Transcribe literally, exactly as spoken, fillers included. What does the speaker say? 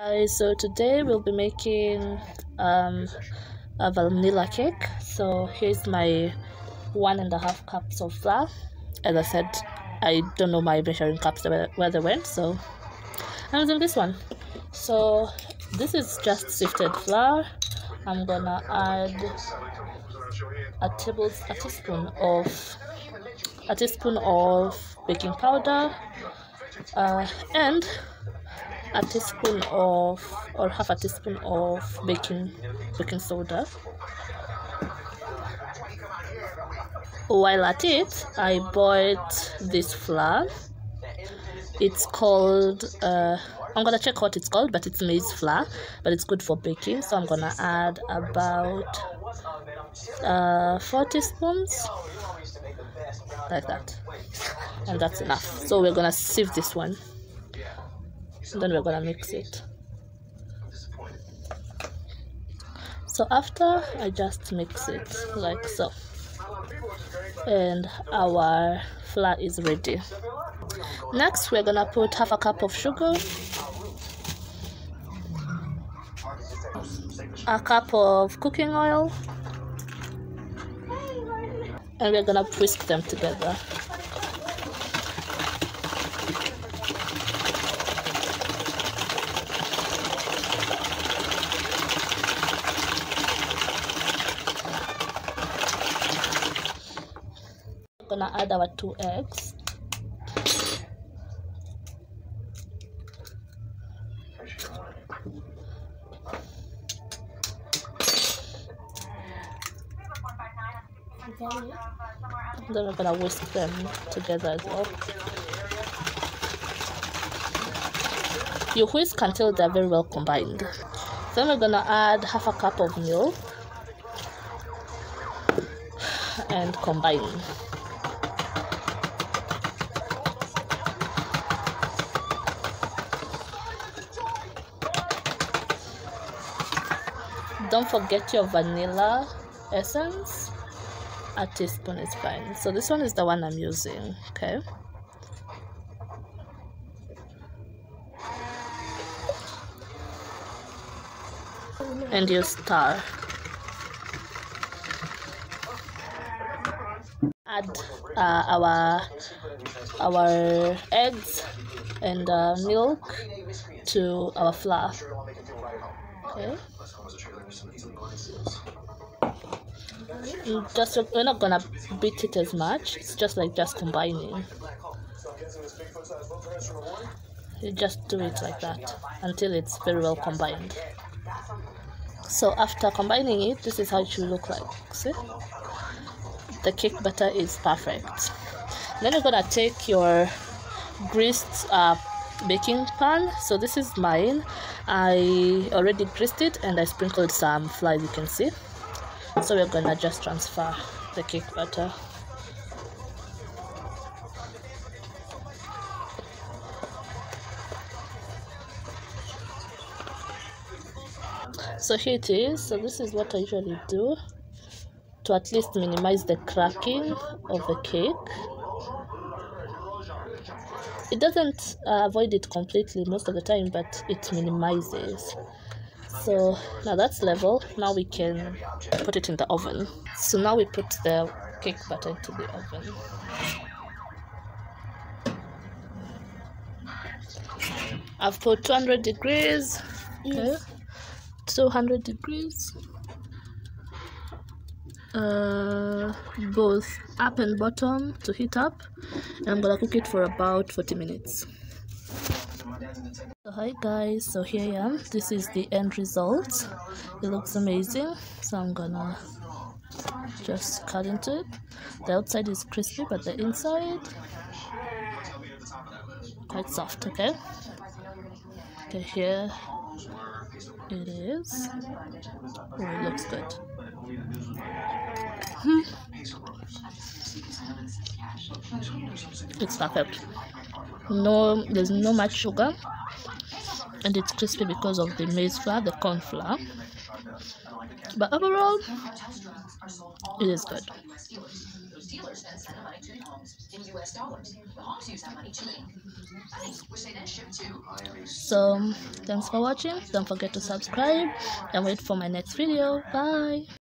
Guys, so today we'll be making um, a vanilla cake. So here's my one and a half cups of flour. As I said, I don't know my measuring cups where, where they went, so I'm using this one. So this is just sifted flour. I'm gonna add a table a teaspoon of a teaspoon of baking powder uh, and a teaspoon of or half a teaspoon of baking baking soda. While at it, I bought this flour. It's called uh, I'm gonna check what it's called, but it's maize flour, but it's good for baking. So I'm gonna add about uh, four teaspoons, like that, and that's enough. So we're gonna sieve this one. And then we're gonna mix it. So after I just mix it like so, and our flour is ready. Next we're gonna put half a cup of sugar, a cup of cooking oil, and we're gonna whisk them together. Gonna add our two eggs. Then we're gonna whisk them together as well. You whisk until they're very well combined. Then we're gonna add half a cup of milk and combine. Don't forget your vanilla essence. A teaspoon is fine. So this one is the one I'm using, okay? And you stir. Add uh, our our eggs and uh, milk to our flour. Okay. Just we're not gonna beat it as much. It's just like just combining. You just do it like that until it's very well combined. So after combining it, this is how it should look like. See? The cake batter is perfect. Then you're gonna take your greased uh, baking pan. So this is mine. I already greased it and I sprinkled some flour, you can see. So we're gonna just transfer the cake batter. So here it is. So this is what I usually do to at least minimize the cracking of the cake. It doesn't uh, avoid it completely most of the time, but it minimizes. So now that's level. Now we can put it in the oven. So now we put the cake batter into the oven. I've put two hundred degrees. Okay. two hundred degrees. Uh, both up and bottom to heat up. And I'm gonna cook it for about forty minutes. So hi guys, so here I am. This is the end result. It looks amazing. So I'm gonna just cut into it. The outside is crispy, but the inside quite soft. Okay. Okay, here it is. Oh, it looks good. Hmm. It's perfect. No, there's no much sugar. and it's crispy because of the maize flour, the corn flour. But overall, it is good. So thanks for watching. Don't forget to subscribe and wait for my next video. Bye.